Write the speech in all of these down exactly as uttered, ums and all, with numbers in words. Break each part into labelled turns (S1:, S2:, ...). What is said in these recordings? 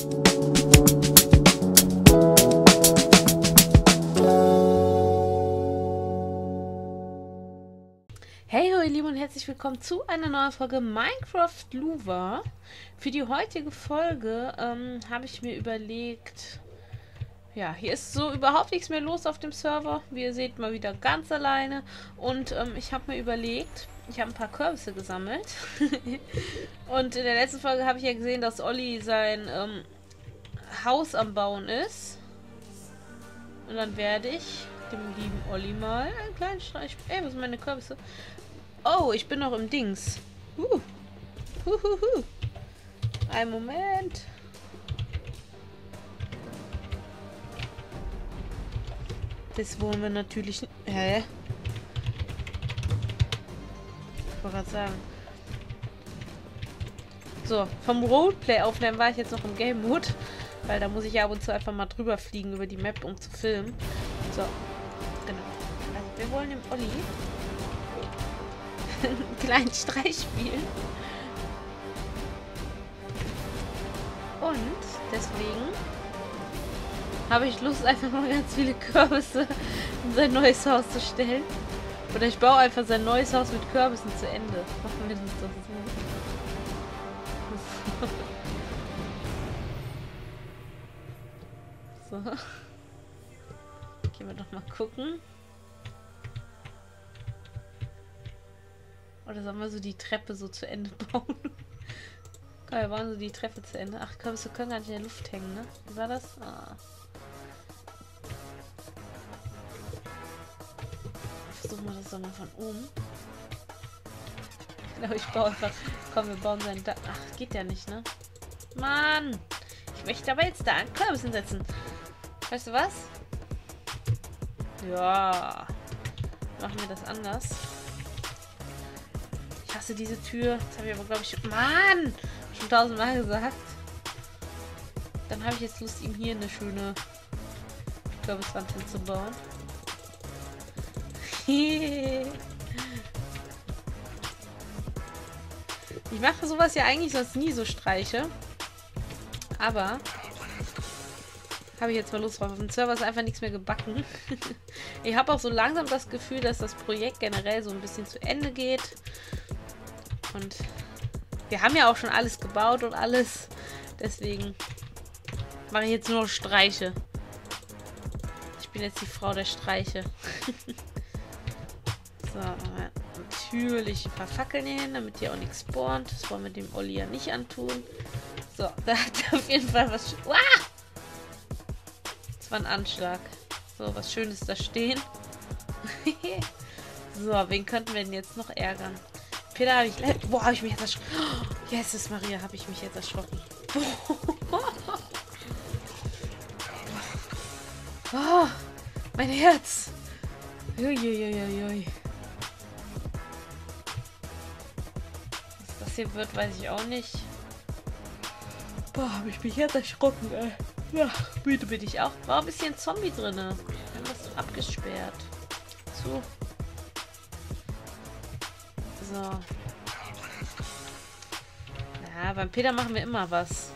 S1: Hey ho ihr Lieben und herzlich willkommen zu einer neuen Folge Minecraft Luva. Für die heutige Folge ähm, habe ich mir überlegt, ja, hier ist so überhaupt nichts mehr los auf dem Server. Wie ihr seht, mal wieder ganz alleine. Und ähm, ich habe mir überlegt, ich habe ein paar Kürbisse gesammelt. Und in der letzten Folge habe ich ja gesehen, dass Olli sein ähm, Haus am Bauen ist. Und dann werde ich dem lieben Olli mal einen kleinen Streich... Ey, wo sind meine Kürbisse? Oh, ich bin noch im Dings. Uh. Huhuhu. Ein Moment. Das wollen wir natürlich... Hä? Ich wollte gerade sagen. So, vom Roleplay aufnehmen war ich jetzt noch im Game Mode. Weil da muss ich ja ab und zu einfach mal drüber fliegen über die Map, um zu filmen. So, genau. Also wir wollen dem Olli einen kleinen Streich spielen. Und deswegen habe ich Lust, einfach mal ganz viele Kürbisse in sein neues Haus zu stellen. Oder ich baue einfach sein neues Haus mit Kürbissen zu Ende. Machen wir das doch so. So. Gehen wir doch mal gucken. Oder sollen wir so die Treppe so zu Ende bauen? Komm, wir bauen so die Treppe zu Ende. Ach, Kürbisse können gar nicht in der Luft hängen, ne? Wie war das? Ah. Versuchen wir das doch mal von oben. Genau, ich baue einfach... Komm, wir bauen sein Dach. Ach, geht ja nicht, ne? Mann! Ich möchte aber jetzt da einen Kürbis hinsetzen. Weißt du was? Ja. Machen wir das anders. Ich hasse diese Tür. Das habe ich aber, glaube ich... Mann! Schon tausendmal gesagt. Dann habe ich jetzt Lust, ihm hier eine schöne Kürbiswand hinzubauen. Ich mache sowas ja eigentlich sonst nie, so Streiche. Aber habe ich jetzt mal Lust drauf. Auf dem Server ist einfach nichts mehr gebacken. Ich habe auch so langsam das Gefühl, dass das Projekt generell so ein bisschen zu Ende geht. Und wir haben ja auch schon alles gebaut und alles. Deswegen mache ich jetzt nur noch Streiche. Ich bin jetzt die Frau der Streiche. So, natürlich ein paar Fackeln hier hin, damit hier auch nichts spawnt. Das wollen wir dem Olli ja nicht antun. So, da hat er auf jeden Fall was... Uah! Das war ein Anschlag. So, was Schönes da stehen. So, wen könnten wir denn jetzt noch ärgern? Peter habe ich... Boah, habe ich mich jetzt erschrocken. Oh, Jesus Maria, habe ich mich jetzt erschrocken. Oh, mein Herz. Uiuiuiui. Was das hier wird, weiß ich auch nicht. Boah, habe ich mich jetzt erschrocken, ey. Ja, müde bin ich auch. War ein bisschen Zombie drin. Wir haben das abgesperrt. So. So. Ja, beim Peter machen wir immer was.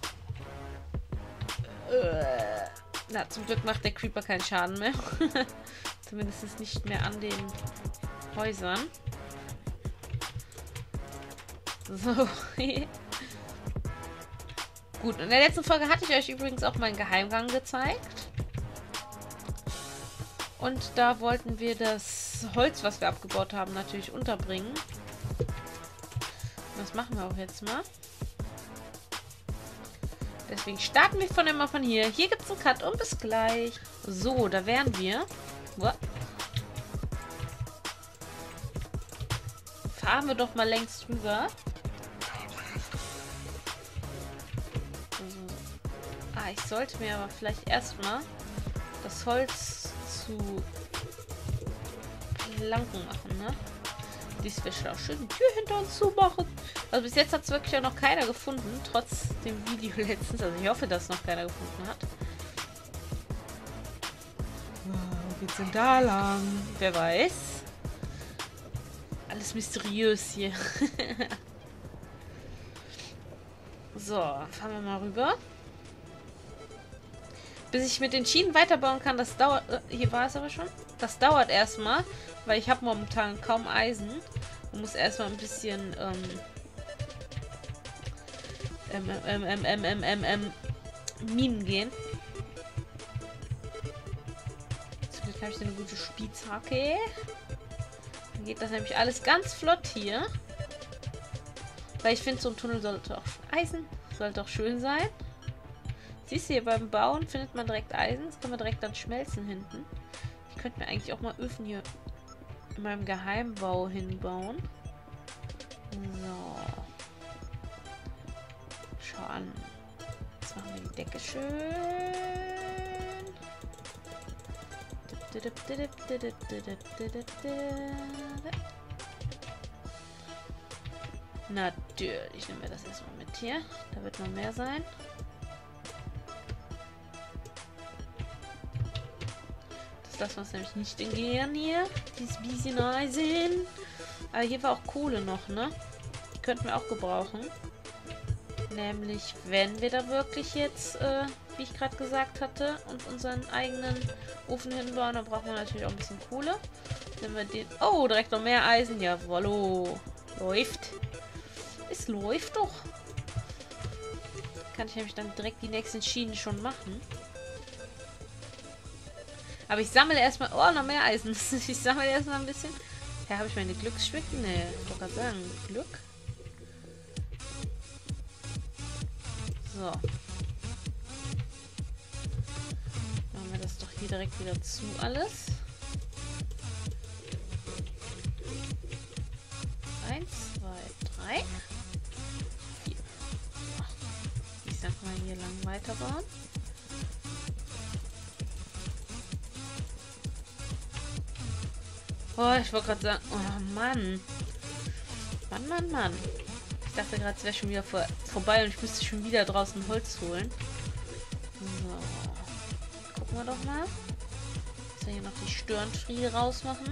S1: Äh, na, zum Glück macht der Creeper keinen Schaden mehr. Zumindest nicht mehr an den Häusern. So. Gut, in der letzten Folge hatte ich euch übrigens auch meinen Geheimgang gezeigt. Und da wollten wir das Holz, was wir abgebaut haben, natürlich unterbringen. Das machen wir auch jetzt mal. Deswegen starten wir von immer von hier. Hier gibt es einen Cut und bis gleich. So, da wären wir. Uah. Fahren wir doch mal längs drüber. Ah, ich sollte mir aber vielleicht erstmal das Holz zu Planken machen, ne? Dies wäre schlau. Schön die Tür hinter uns zumachen. Also bis jetzt hat es wirklich auch noch keiner gefunden, trotz dem Video letztens. Also ich hoffe, dass noch keiner gefunden hat. Wo geht's denn da lang? Wer weiß. Alles mysteriös hier. So, fahren wir mal rüber. Bis ich mit den Schienen weiterbauen kann, das dauert... Äh, hier war es aber schon. Das dauert erstmal, weil ich habe momentan kaum Eisen. Man muss erstmal ein bisschen... Ähm, ähm, ähm, ähm, ähm, ähm, ähm, ähm, Minen gehen. Zum Glück habe ich eine gute Spitzhacke. Dann geht das nämlich alles ganz flott hier. Weil ich finde, so ein Tunnel sollte auch Eisen, sollte auch schön sein. Siehst du, hier beim Bauen findet man direkt Eisen. Das kann man direkt dann schmelzen hinten. Ich könnte mir eigentlich auch mal Öfen hier in meinem Geheimbau hinbauen. So. Schau an. Jetzt machen wir die Decke schön. Natürlich nehmen wir das erstmal mit hier. Da wird noch mehr sein. Das lassen wir uns nämlich nicht entgehen hier. Dieses bisschen Eisen. Aber hier war auch Kohle noch, ne? Die könnten wir auch gebrauchen. Nämlich, wenn wir da wirklich jetzt, äh, wie ich gerade gesagt hatte, und unseren eigenen Ofen hinbauen, dann brauchen wir natürlich auch ein bisschen Kohle. Nehmen wir den... Oh, direkt noch mehr Eisen. Jawollo. Läuft. Es läuft doch. Kann ich nämlich dann direkt die nächsten Schienen schon machen. Aber ich sammle erstmal... Oh, noch mehr Eisen. Ich sammle erstmal ein bisschen... Ja, habe ich meine Glücksschwicke? Ne, ich wollte gerade sagen. Glück. So. Machen wir das doch hier direkt wieder zu alles. Eins, zwei, drei. Vier. Ich sag mal hier lang weiterbauen. Oh, ich wollte gerade sagen, oh Mann. Mann, Mann, Mann. Ich dachte gerade, es wäre schon wieder vor, vorbei und ich müsste schon wieder draußen Holz holen. So. Gucken wir doch mal. Dass wir hier noch die Störenfriede rausmachen.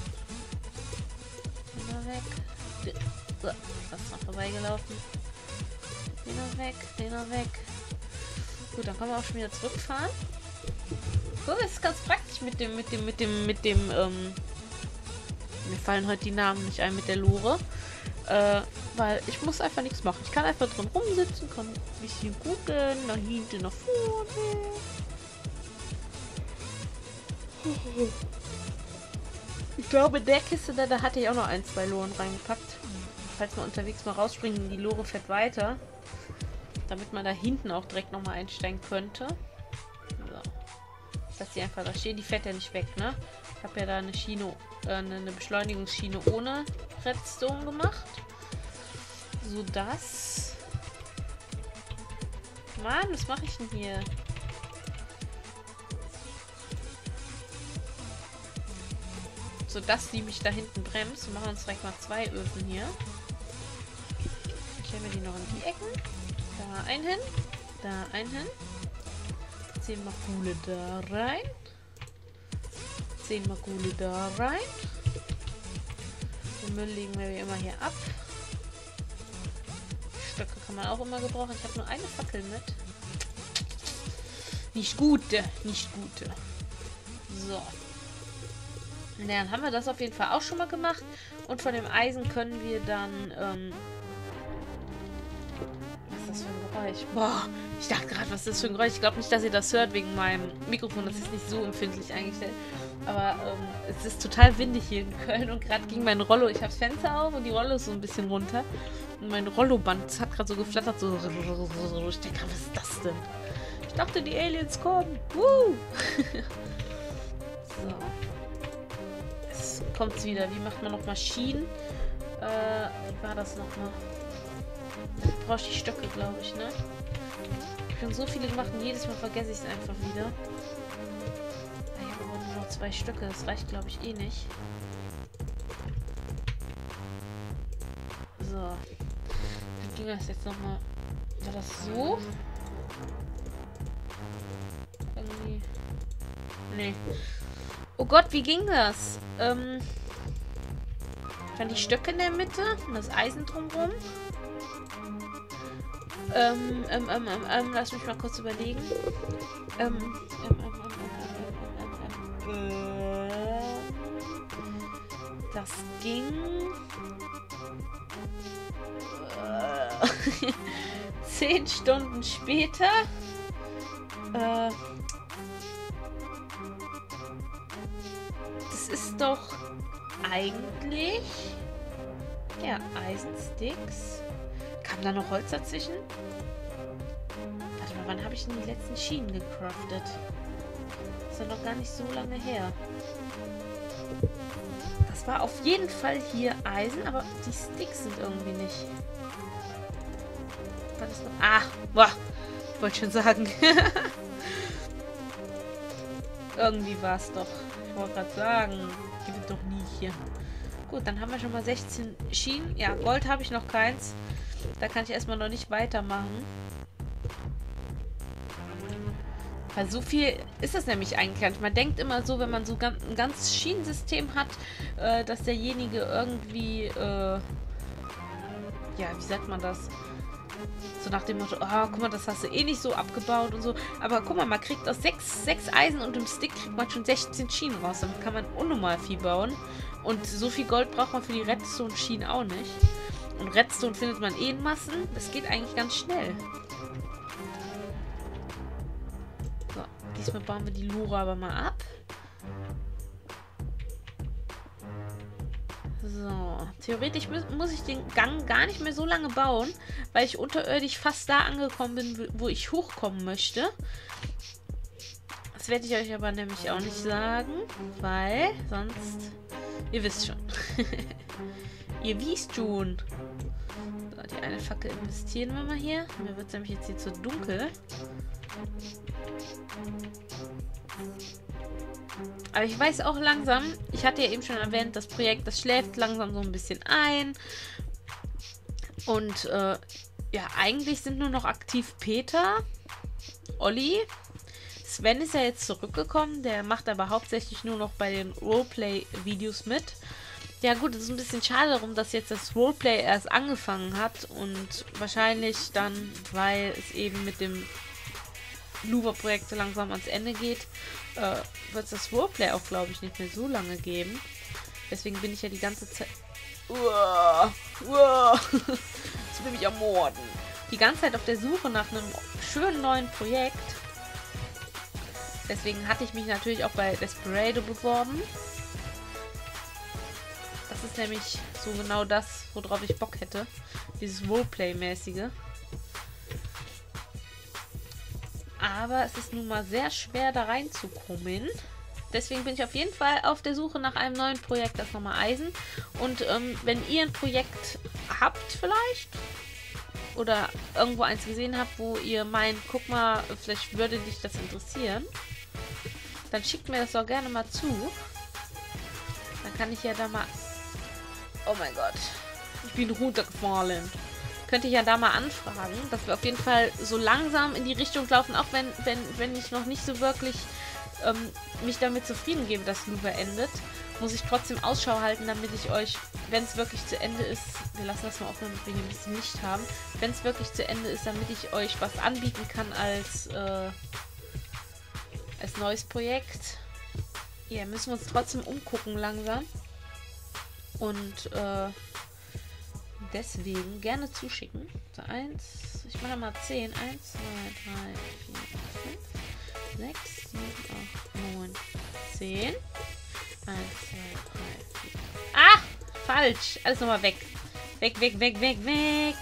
S1: Den noch weg. So, das ist noch vorbeigelaufen. Den noch weg, den noch weg. Gut, dann können wir auch schon wieder zurückfahren. So, das ist ganz praktisch mit dem, mit dem, mit dem, mit dem, ähm... Mir fallen heute die Namen nicht ein mit der Lore. Äh, weil ich muss einfach nichts machen. Ich kann einfach drin rumsitzen, kann ein bisschen gucken, nach hinten, nach vorne. Ich glaube, in der Kiste, da, da hatte ich auch noch ein, zwei Loren reingepackt. Falls man unterwegs mal rausspringen, die Lore fährt weiter. Damit man da hinten auch direkt nochmal einsteigen könnte. So. Dass die einfach da stehen, die fährt ja nicht weg, ne? Ich habe ja da eine Schiene, äh, eine Beschleunigungsschiene ohne Redstone gemacht. So das. Mann, was mache ich denn hier? So dass die mich da hinten bremst. Wir machen uns direkt mal zwei Öfen hier. Stellen wir die noch in die Ecken. Da ein hin. Da ein hin. Zehn Kohle da rein. Zehn Kohle da rein. Den Müll legen wir wie immer hier ab. Stöcke kann man auch immer gebrauchen. Ich habe nur eine Fackel mit. Nicht gute, nicht gute. So. Dann haben wir das auf jeden Fall auch schon mal gemacht. Und von dem Eisen können wir dann... Ähm was ist das für ein Geräusch? Boah, ich dachte gerade, was ist das für ein Geräusch? Ich glaube nicht, dass ihr das hört wegen meinem Mikrofon. Das ist nicht so empfindlich eingestellt. Aber ähm, es ist total windig hier in Köln. Und gerade ging mein Rollo... Ich habe das Fenster auf und die Rollo ist so ein bisschen runter. Und mein Rolloband hat gerade so geflattert. So. Ich denke, was ist das denn? Ich dachte, die Aliens kommen. Woo! So. Kommt es wieder. Wie macht man noch Maschinen? Äh, wie war das nochmal? Da brauche ich die Stöcke, glaube ich, ne? Ich habe so viele gemacht und jedes Mal vergesse ich es einfach wieder. Ich habe aber nur noch zwei Stöcke. Das reicht, glaube ich, eh nicht. So. Wie ging das jetzt nochmal? War das so? Irgendwie. Nee. Oh Gott, wie ging das? Ähm, dann die Stöcke in der Mitte und das Eisen drumherum. Ähm, ähm, ähm, ähm, ähm, lass mich mal kurz überlegen. Ähm, ähm, ähm, ähm, ähm, ähm, ähm, ähm, das ging... Äh, zehn Stunden später. Äh, das ist doch eigentlich... Ja, Eisensticks. Kam da noch Holz dazwischen? Warte mal, wann habe ich denn die letzten Schienen gecraftet? Das ist ja noch gar nicht so lange her. Das war auf jeden Fall hier Eisen, aber die Sticks sind irgendwie nicht. War das noch? Ah, boah, ich wollte schon sagen. Irgendwie war es doch. Ich wollte gerade sagen, gibt doch nie hier. Gut, dann haben wir schon mal sechzehn Schienen. Ja, Gold habe ich noch keins. Da kann ich erstmal noch nicht weitermachen. Weil so viel ist das nämlich eigentlich gar nicht. Man denkt immer so, wenn man so ganz, ein ganzes Schienensystem hat, äh, dass derjenige irgendwie, äh, ja, wie sagt man das? So nach dem Motto, ah, oh, guck mal, das hast du eh nicht so abgebaut und so. Aber guck mal, man kriegt aus sechs, sechs Eisen und im Stick kriegt man schon sechzehn Schienen raus. Damit kann man unnormal viel bauen. Und so viel Gold braucht man für die Redstone-Schienen auch nicht. Und Redstone findet man eh in Massen. Das geht eigentlich ganz schnell. So, diesmal bauen wir die Lura aber mal ab. So, theoretisch mu muss ich den Gang gar nicht mehr so lange bauen, weil ich unterirdisch fast da angekommen bin, wo ich hochkommen möchte. Das werde ich euch aber nämlich auch nicht sagen, weil sonst... Ihr wisst schon. Ihr wisst schon. So, die eine Fackel investieren wir mal hier. Mir wird es nämlich jetzt hier zu dunkel. Aber ich weiß auch langsam, ich hatte ja eben schon erwähnt, das Projekt, das schläft langsam so ein bisschen ein. Und äh, ja, eigentlich sind nur noch aktiv Peter, Olli. Sven ist ja jetzt zurückgekommen, der macht aber hauptsächlich nur noch bei den Roleplay-Videos mit. Ja gut, es ist ein bisschen schade darum, dass jetzt das Roleplay erst angefangen hat und wahrscheinlich dann, weil es eben mit dem Lura-Projekt so langsam ans Ende geht, äh, wird es das Roleplay auch, glaube ich, nicht mehr so lange geben. Deswegen bin ich ja die ganze Zeit... Uah, uah, das will mich ermorden. Die ganze Zeit auf der Suche nach einem schönen neuen Projekt. Deswegen hatte ich mich natürlich auch bei Desperado beworben. Das ist nämlich so genau das, worauf ich Bock hätte. Dieses Roleplay-mäßige. Aber es ist nun mal sehr schwer, da reinzukommen. Deswegen bin ich auf jeden Fall auf der Suche nach einem neuen Projekt, das nochmal Eisen. Und ähm, wenn ihr ein Projekt habt vielleicht, oder irgendwo eins gesehen habt, wo ihr meint, guck mal, vielleicht würde dich das interessieren, dann schickt mir das doch gerne mal zu. Dann kann ich ja da mal... Oh mein Gott. Ich bin runtergefallen. Könnte ich ja da mal anfragen, dass wir auf jeden Fall so langsam in die Richtung laufen, auch wenn, wenn, wenn ich noch nicht so wirklich ähm, mich damit zufrieden gebe, dass Lura endet, muss ich trotzdem Ausschau halten, damit ich euch, wenn es wirklich zu Ende ist, wir lassen das mal offen, damit wir hier ein bisschen Licht haben, wenn es wirklich zu Ende ist, damit ich euch was anbieten kann als, äh, als neues Projekt. Ja, müssen wir uns trotzdem umgucken langsam. Und, äh, deswegen gerne zuschicken. So, eins, ich mache mal zehn. eins, zwei, drei, vier, fünf, sechs, sieben, acht, neun, zehn. eins, zwei, drei, vier. Ah! Falsch! Alles nochmal weg. Weg, weg, weg, weg, weg.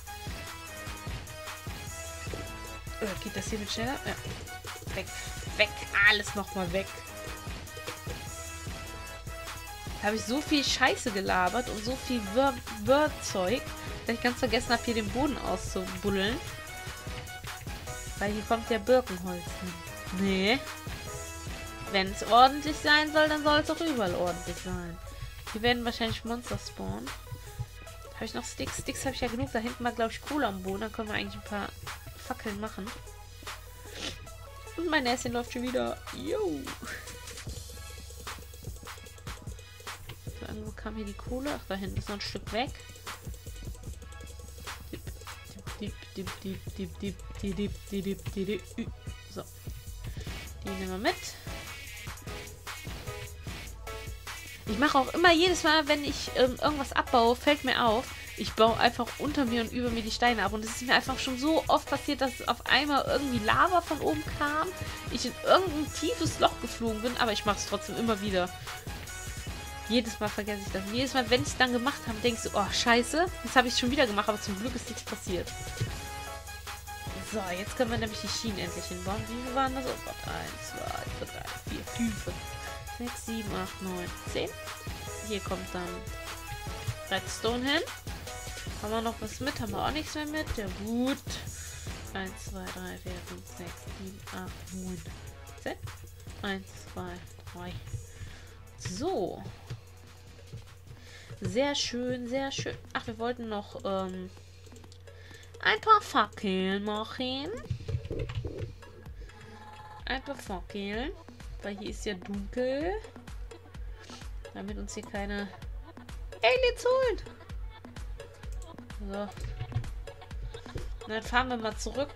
S1: Äh, geht das hier mit schneller? Ja. Weg, weg. Alles nochmal weg. Da habe ich so viel Scheiße gelabert und so viel Word-Zeug, dass ich ganz vergessen habe, hier den Boden auszubuddeln. Weil hier kommt ja Birkenholz hin. Nee. Wenn es ordentlich sein soll, dann soll es auch überall ordentlich sein. Hier werden wahrscheinlich Monster spawnen. Habe ich noch Sticks? Sticks habe ich ja genug. Da hinten war, glaube ich, Kohle am Boden. Dann können wir eigentlich ein paar Fackeln machen. Und mein Näschen läuft schon wieder. Yo. Wo kam hier die Kohle? Ach, da hinten ist noch ein Stück weg. Dip, dip, dip, dip, dip, dip, dip, dip, dip, dip, dip. So. Die nehmen wir mit. Ich mache auch immer jedes Mal, wenn ich ähm, irgendwas abbaue, fällt mir auf, ich baue einfach unter mir und über mir die Steine ab. Und es ist mir einfach schon so oft passiert, dass auf einmal irgendwie Lava von oben kam, ich in irgendein tiefes Loch geflogen bin, aber ich mache es trotzdem immer wieder. Jedes Mal vergesse ich das. Und jedes Mal, wenn ich es dann gemacht habe, denkst du, oh scheiße, jetzt habe ich es schon wieder gemacht, aber zum Glück ist nichts passiert. So, jetzt können wir nämlich die Schienen endlich hinbauen. Wie viele waren das? Oh Gott, eins, zwei, drei, vier, fünf, sechs, sieben, acht, neun, zehn. Hier kommt dann Redstone hin. Haben wir noch was mit? Haben wir auch nichts mehr mit? Ja gut. eins, zwei, drei, vier, fünf, sechs, sieben, acht, neun, zehn. eins, zwei, drei. So. Sehr schön, sehr schön. Ach, wir wollten noch ähm, ein paar Fackeln machen. Ein paar Fackeln. Weil hier ist ja dunkel. Damit uns hier keine Aliens holen. So. Und dann fahren wir mal zurück.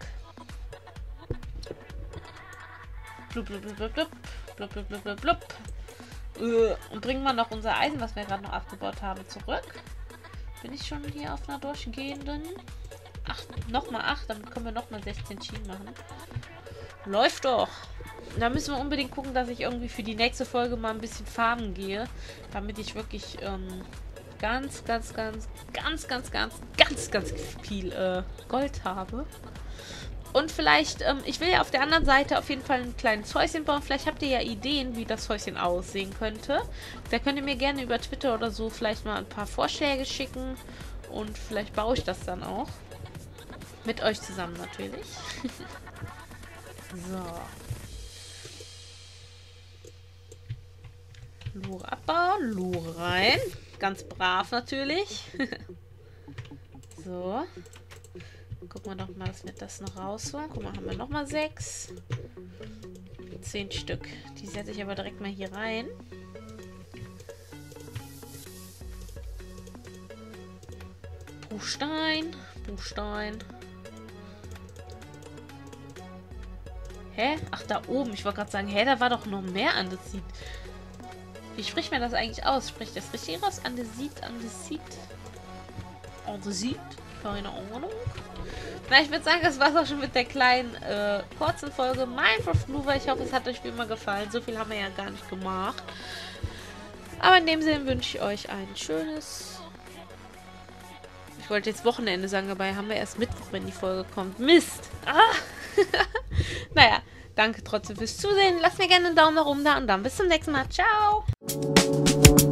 S1: Blub, blub, blub, blub, blub, blub, blub, blub, blub. Und bringen wir noch unser Eisen, was wir gerade noch abgebaut haben, zurück. Bin ich schon hier auf einer durchgehenden? Ach, nochmal acht, damit können wir nochmal sechzehn Schienen machen. Läuft doch. Da müssen wir unbedingt gucken, dass ich irgendwie für die nächste Folge mal ein bisschen farmen gehe. Damit ich wirklich ähm, ganz, ganz, ganz, ganz, ganz, ganz, ganz, ganz viel äh, Gold habe. Und vielleicht, ähm, ich will ja auf der anderen Seite auf jeden Fall ein kleines Häuschen bauen. Vielleicht habt ihr ja Ideen, wie das Häuschen aussehen könnte. Da könnt ihr mir gerne über Twitter oder so vielleicht mal ein paar Vorschläge schicken. Und vielleicht baue ich das dann auch. Mit euch zusammen natürlich. So. Lure abbauen, Lure rein. Ganz brav natürlich. So. Gucken wir doch mal, dass wir das noch rausholen. Guck mal, haben wir noch mal sechs. Zehn Stück. Die setze ich aber direkt mal hier rein. Bruchstein. Bruchstein. Hä? Ach, da oben. Ich wollte gerade sagen, hä, da war doch noch mehr Andesit. Wie spricht man das eigentlich aus? Spricht das richtig raus? Andesit, Andesit. Andesit? Keine Ahnung. Na, ich würde sagen, das war es auch schon mit der kleinen, äh, kurzen Folge Minecraft Lure. Ich hoffe, es hat euch wie immer gefallen. So viel haben wir ja gar nicht gemacht. Aber in dem Sinne wünsche ich euch ein schönes... Ich wollte jetzt Wochenende sagen, dabei haben wir erst Mittwoch, wenn die Folge kommt. Mist! Ah! Naja, danke trotzdem fürs Zusehen. Lasst mir gerne einen Daumen nach oben da und dann bis zum nächsten Mal. Ciao!